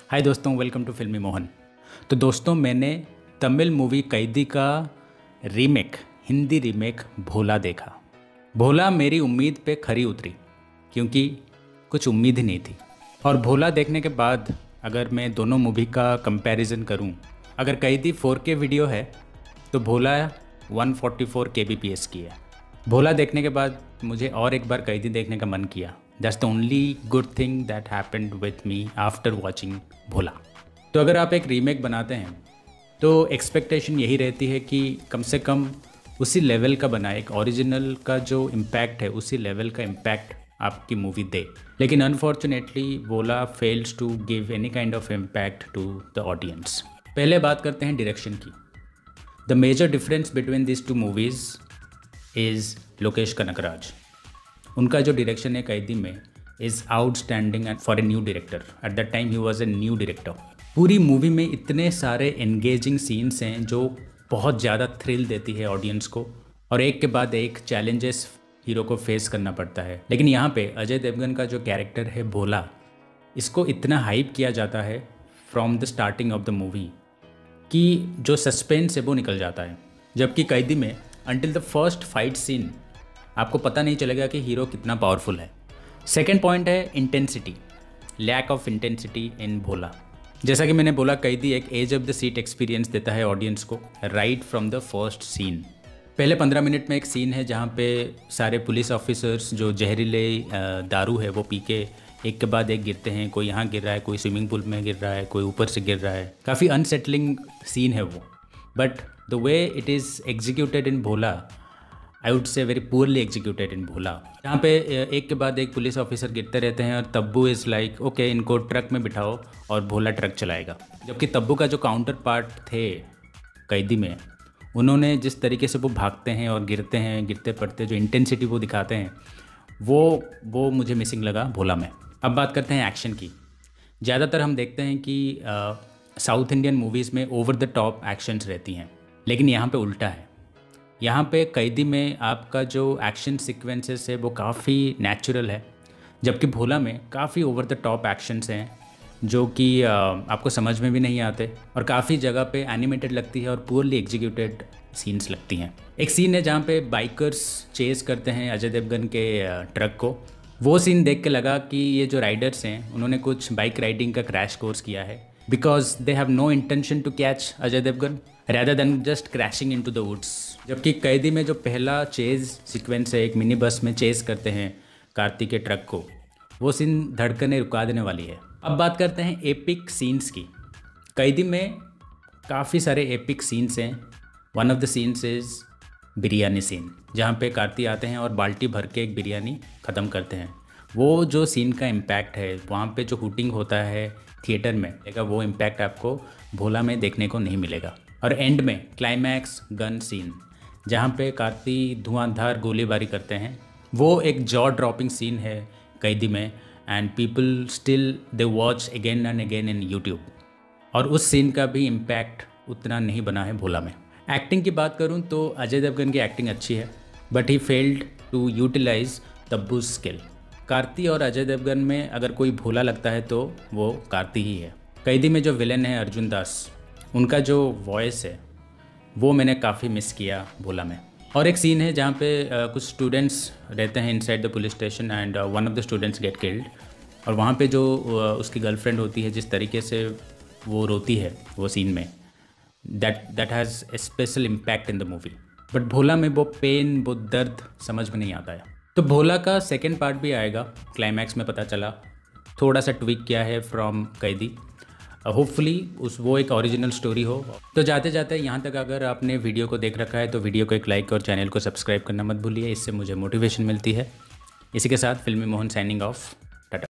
हाय दोस्तों, welcome to फिल्मी मोहन। तो दोस्तों, मैंने तमिल मूवी कैदी का रीमेक, हिंदी रीमेक भोला देखा। भोला मेरी उम्मीद पे खरी उतरी, क्योंकि कुछ उम्मीद ही नहीं थी। और भोला देखने के बाद अगर मैं दोनों मूवी का कंपैरिजन करूं, अगर कैदी 4K वीडियो है तो भोला 144 kbps की है। भोला देखने के बाद मुझे और एक बार कैदी देखने का मन किया। That's the only good thing that happened with me after watching Bhola. तो अगर आप एक रीमेक बनाते हैं तो एक्सपेक्टेशन यही रहती है कि कम से कम उसी लेवल का बनाए, एक ओरिजिनल का जो इम्पैक्ट है उसी लेवल का इम्पैक्ट आपकी मूवी दे। लेकिन unfortunately Bhola fails to give any kind of impact to the audience. पहले बात करते हैं डायरेक्शन की। The major difference between this two movies is Lokesh Kanagaraj. उनका जो डायरेक्शन है कैदी में is outstanding and for a new director. At that time he was a new director. पूरी मूवी में इतने सारे एंगेजिंग सीन्स हैं जो बहुत ज़्यादा थ्रिल देती है ऑडियंस को, और एक के बाद एक चैलेंजेस हीरो को फेस करना पड़ता है। लेकिन यहाँ पे अजय देवगन का जो कैरेक्टर है भोला, इसको इतना हाइप किया जाता है from the starting of the movie कि जो सस्पेंस है वो निकल जाता है। जबकि कैदी में until the first fight scene आपको पता नहीं चलेगा कि हीरो कितना पावरफुल है। सेकेंड पॉइंट है intensity, lack of intensity in Bhola. जैसा कि मैंने बोला, कैदी एक edge of the seat experience देता है ऑडियंस को right from the first scene. पहले 15 मिनट में एक सीन है जहाँ पे सारे पुलिस ऑफिसर्स जो जहरीले दारू है वो पी के एक के बाद एक गिरते हैं। कोई यहाँ गिर रहा है, कोई स्विमिंग पूल में गिर रहा है, कोई ऊपर से गिर रहा है। काफ़ी अनसेटलिंग सीन है वो, but the way it is executed in Bhola, I would say very poorly executed in Bhola. यहाँ पे एक के बाद एक पुलिस ऑफिसर गिरते रहते हैं और तब्बू इज़ लाइक ओके, इनको ट्रक में बिठाओ और भोला ट्रक चलाएगा। जबकि तब्बू का जो काउंटर पार्ट थे कैदी में, उन्होंने जिस तरीके से वो भागते हैं और गिरते हैं, गिरते पड़ते जो इंटेंसिटी वो दिखाते हैं, वो मुझे मिसिंग लगा भोला में। अब बात करते हैं एक्शन की। ज़्यादातर हम देखते हैं कि साउथ इंडियन मूवीज़ में ओवर द टॉप एक्शंस रहती हैं, लेकिन यहाँ पे उल्टा है। यहाँ पे कैदी में आपका जो एक्शन सीक्वेंसेस है वो काफ़ी नेचुरल है, जबकि भोला में काफ़ी ओवर द टॉप एक्शंस हैं जो कि आपको समझ में भी नहीं आते और काफ़ी जगह पे एनिमेटेड लगती है और पुअरली एग्जीक्यूटेड सीन्स लगती हैं। एक सीन है जहाँ पे बाइकर्स चेस करते हैं अजय देवगन के ट्रक को। वो सीन देख के लगा कि ये जो राइडर्स हैं उन्होंने कुछ बाइक राइडिंग का क्रैश कोर्स किया है, because they have no intention to catch Ajay Devgn rather than just crashing into the woods। जबकि कैदी में जो पहला चेज सीक्वेंस है, एक मिनी बस में चेज करते हैं कार्तिक के ट्रक को, वो सीन धड़कने रुका देने वाली है। अब बात करते हैं एपिक सीन्स की। कैदी में काफ़ी सारे एपिक सीन्स हैं। One of the scenes is biryani scene, जहाँ पे कार्तिक आते हैं और बाल्टी भर के एक बिरयानी ख़त्म करते हैं। वो जो सीन का इम्पैक्ट है, वहाँ पे जो हुटिंग होता है थिएटर में, वो इम्पैक्ट आपको भोला में देखने को नहीं मिलेगा। और एंड में क्लाइमैक्स गन सीन, जहाँ पे कार्तिक धुआंधार गोलीबारी करते हैं, वो एक जॉ ड्रॉपिंग सीन है कैदी में, and people still they watch again and again in YouTube. और उस सीन का भी इम्पैक्ट उतना नहीं बना है भोला में। एक्टिंग की बात करूँ तो अजय देवगन की एक्टिंग अच्छी है, but he failed to utilize Tabu skill. Karthi और अजय देवगन में अगर कोई भोला लगता है तो वो कार्तिक ही है। कैदी में जो विलन है अर्जुन दास, उनका जो वॉइस है वो मैंने काफ़ी मिस किया भोला में। और एक सीन है जहाँ पे कुछ स्टूडेंट्स रहते हैं inside the police station and one of the students get killed, और वहाँ पे जो उसकी गर्लफ्रेंड होती है, जिस तरीके से वो रोती है वो सीन में, that has a special impact in the movie. But Bhola में वो पेन, वो दर्द समझ में नहीं आता है। तो भोला का सेकेंड पार्ट भी आएगा, क्लाइमैक्स में पता चला, थोड़ा सा ट्विक किया है फ्रॉम कैदी। होपफुली वो एक ओरिजिनल स्टोरी हो। तो जाते जाते यहाँ तक अगर आपने वीडियो को देख रखा है तो वीडियो को एक लाइक और चैनल को सब्सक्राइब करना मत भूलिए, इससे मुझे मोटिवेशन मिलती है। इसी के साथ फिल्मी मोहन साइनिंग ऑफ।